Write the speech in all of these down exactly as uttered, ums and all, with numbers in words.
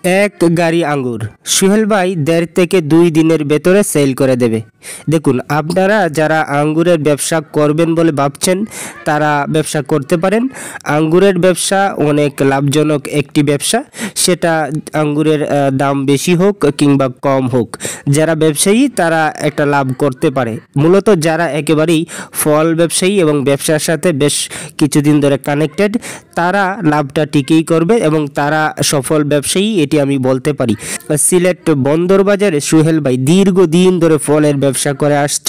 এক গাড়ি আঙ্গুর সুহেল ভাই দেড় থেকে দুই দিনের ভেতরে সেল করে দেবে। দেখুন, আপনারা যারা আঙ্গুরের ব্যবসা করবেন বলে ভাবছেন তারা ব্যবসা করতে পারেন। আঙ্গুরের ব্যবসা অনেক লাভজনক একটি ব্যবসা, সেটা আঙ্গুরের দাম বেশি হোক কিংবা কম হোক, যারা ব্যবসায়ী তারা একটা লাভ করতে পারে। মূলত যারা একেবারেই ফল ব্যবসায়ী এবং ব্যবসার সাথে বেশ কিছুদিন ধরে কানেক্টেড, তারা লাভটা ঠিকই করবে এবং তারা সফল ব্যবসায়ী, এটি আমি বলতে পারি। সিলেট বন্দর বাজারে সুহেল ভাই দীর্ঘদিন ধরে ফলের ব্যবসা করে আসছে।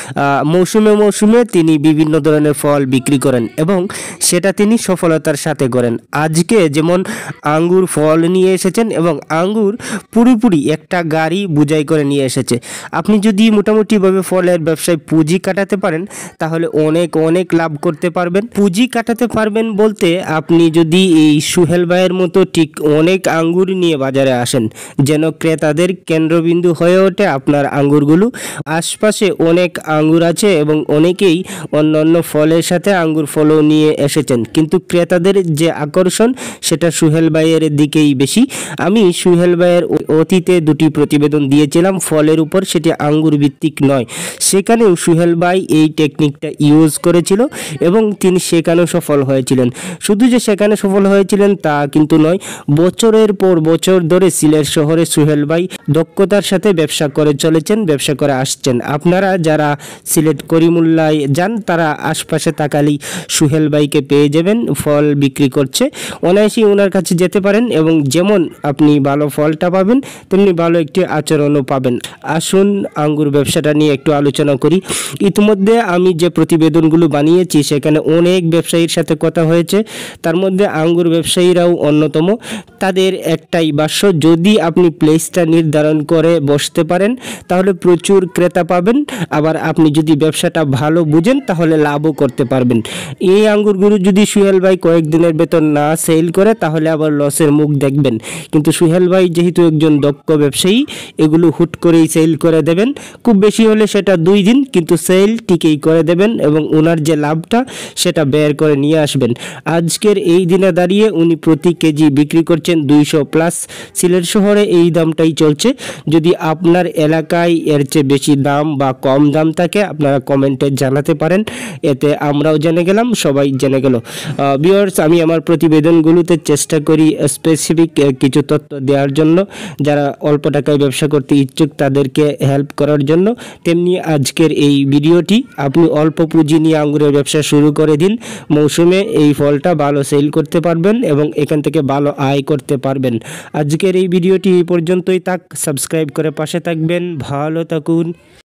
মৌসুমে মৌসুমে তিনি বিভিন্ন ধরনের ফল বিক্রি করেন এবং সেটা তিনি সফলতার সাথে করেন। আজকে যেমন আঙ্গুর ফল নিয়ে এসেছেন এবং আঙ্গুর পুরোপুরি একটা গাড়ি বুঝাই করে নিয়ে এসেছে। আপনি যদি মোটামুটিভাবে ফলের ব্যবসায় পুঁজি কাটাতে পারেন তাহলে অনেক অনেক লাভ করতে পারবেন। পুঁজি কাটাতে পারবেন বলতে, আপনি যদি এই সুহেল ভাইয়ের মতো ঠিক অনেক আঙ্গুর নিয়ে বাজারে আসেন, যেন ক্রেতাদের কেন্দ্রবিন্দু হয়ে ওঠে আপনার আঙ্গুরগুলো। আশপাশে অনেক আঙ্গুর আছে এবং অনেকেই অন্যান্য ফলের সাথে আঙ্গুর ফলও নিয়ে এসেছেন, কিন্তু ক্রেতাদের যে আকর্ষণ সেটা সুহেল ভাইয়ের দিকেই বেশি। আমি সুহেল ভাইয়ের অতীতে দুটি প্রতিবেদন দিয়েছিলাম ফলের উপর, সেটি আঙ্গুর ভিত্তিক নয়। সেখানেও সুহেল ভাই এই টেকনিকটা ইউজ করেছিল এবং তিনি সেখানেও সফল হয়েছিলেন। শুধু যে সেখানে সফল হয়েছিলেন তা কিন্তু নয়, বছরের পর বছর ধরে সিলেট শহরে সুহেল ভাই দক্ষতার সাথে ব্যবসা করে চলেছেন, ব্যবসা করে আসছেন। আপনারা যারা সিলেট করিমুল্লায় যান তারা আশপাশে তাকালেই সুহেল ভাইকে পেয়ে যাবেন, ফল বিক্রি করছে। অনায়াসেই ওনার কাছে যেতে পারেন এবং যেমন আপনি ভালো ফলটা পাবেন তেমনি ভালো একটি আচরণও পাবেন। আসুন আঙ্গুর ব্যবসাটা নিয়ে একটু আলোচনা করি। ইতিমধ্যে আমি যে প্রতিবেদনগুলো বানিয়েছি সেখানে অনেক ব্যবসায়ীর সাথে কথা হয়েছে, তার মধ্যে আঙ্গুর ব্যবসায়ীরাও অন্যতম। তাদের একটাই ভাষ্য, যদি আপনি প্লেসটা নির্ধারণ করে বসতে পারেন তাহলে প্রচুর ক্রেতা পাবেন, আবার আপনি যদি ব্যবসাটা ভালো বুঝেন তাহলে লাভও করতে পারবেন। এই আঙ্গুরগুলো যদি সুহেল ভাই কয়েকদিনের ভেতর না সেল করে তাহলে আবার লসের মুখ দেখবেন, কিন্তু সুহেল ভাই যেহেতু একজন দক্ষ ব্যবসায়ী, এগুলো হুট করেই সেল করে দেবেন। খুব বেশি হলে সেটা দুই দিন, কিন্তু সেল ঠিকই করে দেবেন এবং ওনার যে লাভটা সেটা বের করে নিয়ে আসবেন। আজকের এই দিনে দাঁড়িয়ে উনি প্রতি কেজি বিক্রি করছেন দুইশো প্লাস। সিলেট শহরে এই দামটাই চলছে। যদি আপনার এলাকায় এর চেয়ে বেশি দাম বা কম দাম থাকে আপনারা কমেন্টে জানাতে পারেন, এতে আমরাও জেনে গেলাম, সবাই জেনে গেল। ভিউয়ার্স, আমি আমার প্রতিবেদনগুলোতে চেষ্টা করি স্পেসিফিক কিছু তথ্য দেওয়ার জন্য, যারা অল্প টাকায় ব্যবসা করতে ইচ্ছুক তাদেরকে হেল্প করার জন্য। তেমনি আজকের এই ভিডিওটি, আপনি অল্প পুঁজি নিয়ে আঙ্গুরের ব্যবসা শুরু করে দিন, মৌসুমে এই ফলটা ভালো সেল করতে পারবেন এবং এখান থেকে ভালো আয় করতে পারবেন। আজকের এই ভিডিওটি এই পর্যন্তই থাক। সাবস্ক্রাইব করে পাশে থাকবেন। ভালো থাকুন।